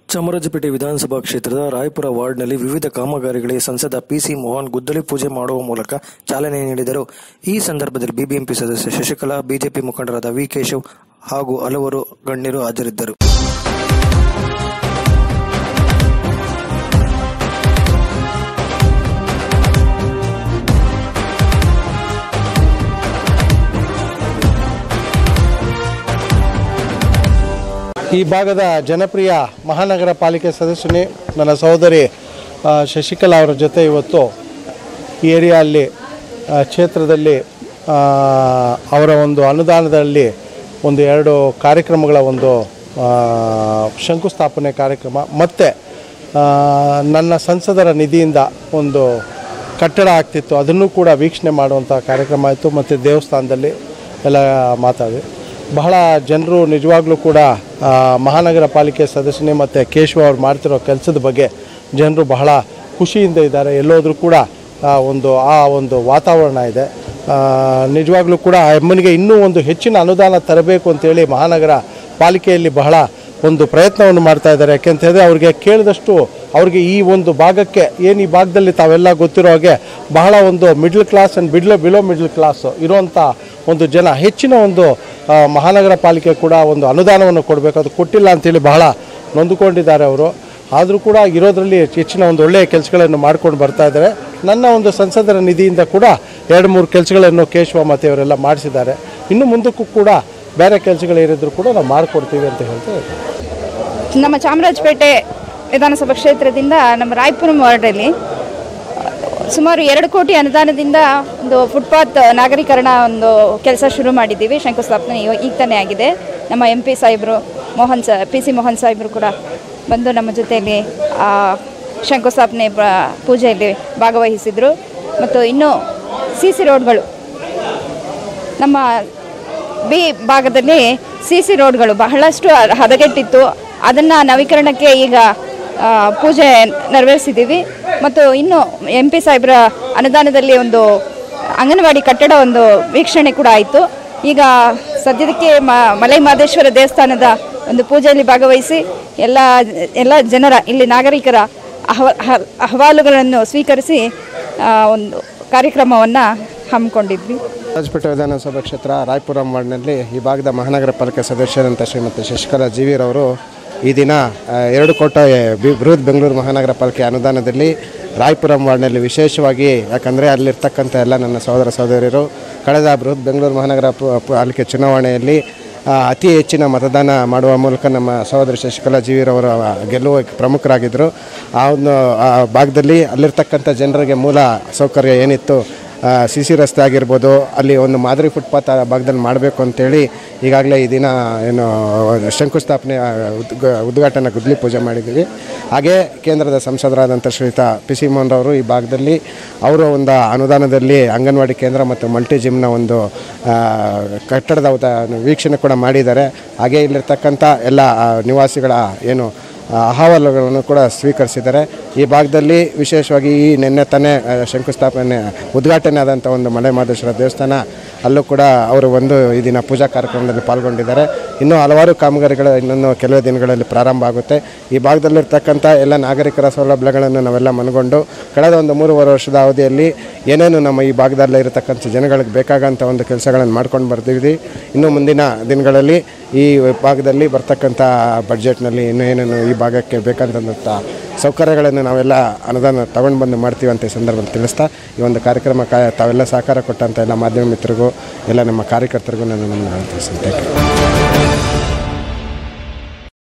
ಚಾಮರಾಜಪೇಟೆ ವಿಧಾನಸಭಾ ಕ್ಷೇತ್ರದ ರಾಯಪುರ ವಾರ್ಡ್ನಲ್ಲಿ ವಿವಿಧ ಕಾಮಗಾರಿಗಳಿಗೆ ಸಂಸದ ಪಿಸಿ ಮೋಹನ್ ಗುದ್ದಲಿ ಪೂಜೆ ಮಾಡುವ ಮೂಲಕ ಚಾಲನೆ ನೀಡಿದರು. ಈ ಸಂದರ್ಭದಲ್ಲಿ ಬಿಬಿಎಂಪಿ ಸದಸ್ಯ ಶಶಿಕಲಾ, ಬಿಜೆಪಿ ಮುಖಂಡರಾದ ವಿ ಕೇಶವ್ ಹಾಗೂ ಹಲವರು ಗಣ್ಯರು ಹಾಜರಿದ್ದರು. ಈ ಭಾಗದ ಜನಪ್ರಿಯ ಮಹಾನಗರ ಪಾಲಿಕೆ ಸದಸ್ಯನೇ ನನ್ನ ಸಹೋದರಿ ಶಶಿಕಲಾ ಅವರ ಜೊತೆ ಇವತ್ತು ಈ ಏರಿಯಾದಲ್ಲಿ ಕ್ಷೇತ್ರದಲ್ಲಿ ಅವರ ಒಂದು ಅನುದಾನದಲ್ಲಿ ಎರಡು ಕಾರ್ಯಕ್ರಮಗಳ ಒಂದು ಶಂಕುಸ್ಥಾಪನೆ ಕಾರ್ಯಕ್ರಮ ಮತ್ತು ನನ್ನ ಸಂಸದರ ನಿಧಿಯಿಂದ ಒಂದು ಕಟ್ಟಡ ಆಗ್ತಿತ್ತು, ಅದನ್ನು ಕೂಡ ವೀಕ್ಷಣೆ ಮಾಡುವಂಥ ಕಾರ್ಯಕ್ರಮ ಆಯಿತು. ಮತ್ತು ದೇವಸ್ಥಾನದಲ್ಲಿ ಎಲ್ಲ ಮಾತಾಡಿ ಬಹಳ ಜನರು ನಿಜವಾಗ್ಲೂ ಕೂಡ ಮಹಾನಗರ ಪಾಲಿಕೆ ಸದಸ್ಯನೇ ಮತ್ತು ಕೇಶವ ಅವ್ರು ಮಾಡ್ತಿರೋ ಕೆಲಸದ ಬಗ್ಗೆ ಜನರು ಬಹಳ ಖುಷಿಯಿಂದ ಇದ್ದಾರೆ. ಎಲ್ಲೋದ್ರೂ ಕೂಡ ಒಂದು ವಾತಾವರಣ ಇದೆ. ನಿಜವಾಗ್ಲೂ ಕೂಡ ಅಮ್ಮನಿಗೆ ಇನ್ನೂ ಒಂದು ಹೆಚ್ಚಿನ ಅನುದಾನ ತರಬೇಕು ಅಂತೇಳಿ ಮಹಾನಗರ ಪಾಲಿಕೆಯಲ್ಲಿ ಬಹಳ ಒಂದು ಪ್ರಯತ್ನವನ್ನು ಮಾಡ್ತಾ ಇದ್ದಾರೆ. ಯಾಕೆಂತ ಹೇಳಿದ್ರೆ ಅವ್ರಿಗೆ ಕೇಳಿದಷ್ಟು ಅವ್ರಿಗೆ ಈ ಒಂದು ಭಾಗಕ್ಕೆ ಏನು ಈ ಭಾಗದಲ್ಲಿ ತಾವೆಲ್ಲ ಗೊತ್ತಿರೋ ಹಾಗೆ ಬಹಳ ಒಂದು middle class and below middle class ಇರುವಂಥ ಒಂದು ಜನ ಹೆಚ್ಚಿನ ಒಂದು ಮಹಾನಗರ ಪಾಲಿಕೆ ಕೂಡ ಒಂದು ಅನುದಾನವನ್ನು ಕೊಡಬೇಕು, ಅದು ಕೊಟ್ಟಿಲ್ಲ ಅಂತೇಳಿ ಬಹಳ ನೊಂದುಕೊಂಡಿದ್ದಾರೆ ಅವರು. ಆದರೂ ಕೂಡ ಇರೋದರಲ್ಲಿ ಹೆಚ್ಚಿನ ಒಂದು ಒಳ್ಳೆಯ ಕೆಲಸಗಳನ್ನು ಮಾಡ್ಕೊಂಡು ಬರ್ತಾ ಇದ್ದಾರೆ. ನನ್ನ ಒಂದು ಸಂಸದರ ನಿಧಿಯಿಂದ ಕೂಡ 2-3 ಕೆಲಸಗಳನ್ನು ಕೇಶವ ಮತ್ತು ಇವರೆಲ್ಲ ಮಾಡಿಸಿದ್ದಾರೆ. ಇನ್ನು ಮುಂದಕ್ಕೂ ಕೂಡ ಬೇರೆ ಕೆಲಸಗಳಿರಿದ್ರು ಕೂಡ ನಾವು ಮಾಡಿಕೊಡ್ತೀವಿ ಅಂತ ಹೇಳ್ತೇವೆ. ನಮ್ಮ ಚಾಮರಾಜಪೇಟೆ ವಿಧಾನಸಭಾ ಕ್ಷೇತ್ರದಿಂದ ನಮ್ಮ ರಾಯಪುರ ವಾರ್ಡಲ್ಲಿ ಸುಮಾರು 2 ಕೋಟಿ ಅನುದಾನದಿಂದ ಒಂದು ಫುಟ್ಪಾತ್ ನಾಗರೀಕರಣ ಒಂದು ಕೆಲಸ ಶುರು ಮಾಡಿದ್ದೀವಿ. ಶಂಕುಸ್ಥಾಪನೆ ಈಗ ತಾನೇ ಆಗಿದೆ. ನಮ್ಮ MP ಸಾಹೇಬರು PC ಮೋಹನ್ ಸಾಹೇಬರು ಕೂಡ ಬಂದು ನಮ್ಮ ಜೊತೆಯಲ್ಲಿ ಶಂಕುಸ್ಥಾಪನೆ ಪೂಜೆಯಲ್ಲಿ ಭಾಗವಹಿಸಿದರು. ಮತ್ತು ಇನ್ನು CC ರೋಡ್ಗಳು ನಮ್ಮ ಬಿ ಭಾಗದಲ್ಲಿ CC ರೋಡ್ಗಳು ಬಹಳಷ್ಟು ಹದಗೆಟ್ಟಿತ್ತು. ಅದನ್ನು ನವೀಕರಣಕ್ಕೆ ಈಗ ಪೂಜೆ ನೆರವೇರಿಸಿದ್ದೀವಿ. ಮತ್ತು ಇನ್ನು MP ಸಾಹೇಬರ ಅನುದಾನದಲ್ಲಿ ಒಂದು ಅಂಗನವಾಡಿ ಕಟ್ಟಡ ಒಂದು ವೀಕ್ಷಣೆ ಕೂಡ ಆಯಿತು. ಈಗ ಸದ್ಯದಕ್ಕೆ ಮಲೈ ಮಹದೇಶ್ವರ ದೇವಸ್ಥಾನದ ಒಂದು ಪೂಜೆಯಲ್ಲಿ ಭಾಗವಹಿಸಿ ಎಲ್ಲ ಜನರ ಇಲ್ಲಿ ನಾಗರಿಕರ ಅಹವಾಲುಗಳನ್ನು ಸ್ವೀಕರಿಸಿ ಒಂದು ಕಾರ್ಯಕ್ರಮವನ್ನು ಹಮ್ಮಿಕೊಂಡಿದ್ವಿ. ಚಾಮರಾಜಪೇಟೆ ವಿಧಾನಸಭಾ ಕ್ಷೇತ್ರ ರಾಯಪುರಂ ವಾರ್ಡ್ನಲ್ಲಿ ಈ ಭಾಗದ ಮಹಾನಗರ ಪಾಲಿಕೆ ಸದಸ್ಯರಂತ ಶ್ರೀಮತಿ ಶಶಿಕಲಾ ಜೀವಿರವರು ಈ ದಿನ 2 ಕೋಟಿ ಬೃಹತ್ ಬೆಂಗಳೂರು ಮಹಾನಗರ ಪಾಲಿಕೆ ಅನುದಾನದಲ್ಲಿ ರಾಯಪುರಂ ವಾರ್ಡ್ನಲ್ಲಿ ವಿಶೇಷವಾಗಿ, ಯಾಕಂದರೆ ಅಲ್ಲಿರ್ತಕ್ಕಂಥ ಎಲ್ಲ ನನ್ನ ಸಹೋದರ ಸಹೋದರಿಯರು ಕಳೆದ ಬೃಹತ್ ಬೆಂಗಳೂರು ಮಹಾನಗರ ಪಾಲಿಕೆ ಚುನಾವಣೆಯಲ್ಲಿ ಅತಿ ಹೆಚ್ಚಿನ ಮತದಾನ ಮಾಡುವ ಮೂಲಕ ನಮ್ಮ ಸಹೋದರಿ ಶಶಿಕಲಾ ಜೀವಿರವರು ಗೆಲ್ಲುವ ಪ್ರಮುಖರಾಗಿದ್ದರು. ಆ ಒಂದು ಭಾಗದಲ್ಲಿ ಅಲ್ಲಿರ್ತಕ್ಕಂಥ ಜನರಿಗೆ ಮೂಲ ಸೌಕರ್ಯ ಏನಿತ್ತು, CC ರಸ್ತೆ ಆಗಿರ್ಬೋದು, ಅಲ್ಲಿ ಒಂದು ಮಾದರಿ ಫುಟ್ಪಾತ್ ಭಾಗದಲ್ಲಿ ಮಾಡಬೇಕು ಅಂತೇಳಿ ಈಗಾಗಲೇ ಈ ದಿನ ಏನು ಶಂಕುಸ್ಥಾಪನೆ ಉದ್ಘಾಟನಾ ಗುದ್ದಲಿ ಪೂಜೆ ಮಾಡಿದ್ದೀವಿ. ಹಾಗೇ ಕೇಂದ್ರದ ಸಂಸದರಾದಂಥ ಶ್ರೀಯುತ PC ಮೋಹನ್ ಅವರು ಈ ಭಾಗದಲ್ಲಿ ಅವರ ಒಂದು ಅನುದಾನದಲ್ಲಿ ಅಂಗನವಾಡಿ ಕೇಂದ್ರ ಮತ್ತು ಮಲ್ಟಿ ಜಿಮ್ನ ಒಂದು ಕಟ್ಟಡದ ವೀಕ್ಷಣೆ ಕೂಡ ಮಾಡಿದ್ದಾರೆ. ಹಾಗೇ ಇಲ್ಲಿರ್ತಕ್ಕಂಥ ಎಲ್ಲ ನಿವಾಸಿಗಳ ಏನು ಅಹವಾಲುಗಳನ್ನು ಕೂಡ ಸ್ವೀಕರಿಸಿದ್ದಾರೆ. ಈ ಭಾಗದಲ್ಲಿ ವಿಶೇಷವಾಗಿ ಈ ನಿನ್ನೆ ತಾನೇ ಶಂಕುಸ್ಥಾಪನೆ ಉದ್ಘಾಟನೆ ಆದಂಥ ಒಂದು ಮಲೈ ಮಹದೇಶ್ವರ ದೇವಸ್ಥಾನ, ಅಲ್ಲೂ ಕೂಡ ಅವರು ಈ ದಿನ ಪೂಜಾ ಕಾರ್ಯಕ್ರಮದಲ್ಲಿ ಪಾಲ್ಗೊಂಡಿದ್ದಾರೆ. ಇನ್ನೂ ಹಲವಾರು ಕಾಮಗಾರಿಗಳು ಇನ್ನೊಂದು ಕೆಲವೇ ದಿನಗಳಲ್ಲಿ ಪ್ರಾರಂಭ ಆಗುತ್ತೆ. ಈ ಭಾಗದಲ್ಲಿರ್ತಕ್ಕಂಥ ಎಲ್ಲ ನಾಗರಿಕರ ಸೌಲಭ್ಯಗಳನ್ನು ನಾವೆಲ್ಲ ಮನಗೊಂಡು ಕಳೆದ ಒಂದು 3.5 ವರ್ಷದ ಅವಧಿಯಲ್ಲಿ ಏನೇನು ನಮ್ಮ ಈ ಭಾಗದಲ್ಲೇ ಇರತಕ್ಕಂಥ ಜನಗಳಿಗೆ ಬೇಕಾಗಂಥ ಒಂದು ಕೆಲಸಗಳನ್ನು ಮಾಡ್ಕೊಂಡು ಬರ್ತೀವಿ. ಇನ್ನು ಮುಂದಿನ ದಿನಗಳಲ್ಲಿ ಈ ಭಾಗದಲ್ಲಿ ಬರ್ತಕ್ಕಂಥ ಬಡ್ಜೆಟ್ನಲ್ಲಿ ಇನ್ನೂ ಏನೇನು ಈ ಭಾಗಕ್ಕೆ ಬೇಕಂತಂಥ ಸೌಕರ್ಯಗಳನ್ನು ನಾವೆಲ್ಲ ಅನುದಾನ ತಗೊಂಡು ಬಂದು ಮಾಡ್ತೀವಿ ಅಂತ ಈ ಸಂದರ್ಭದಲ್ಲಿ ತಿಳಿಸ್ತಾ, ಈ ಒಂದು ಕಾರ್ಯಕ್ರಮ ತಾವೆಲ್ಲ ಸಹಕಾರ ಕೊಟ್ಟಂಥ ಎಲ್ಲ ಮಾಧ್ಯಮ ಮಿತ್ರರಿಗೂ ಎಲ್ಲ ನಮ್ಮ ಕಾರ್ಯಕರ್ತರಿಗೂ ನಾನು ತಿಳಿಸ್ತೀನಿ.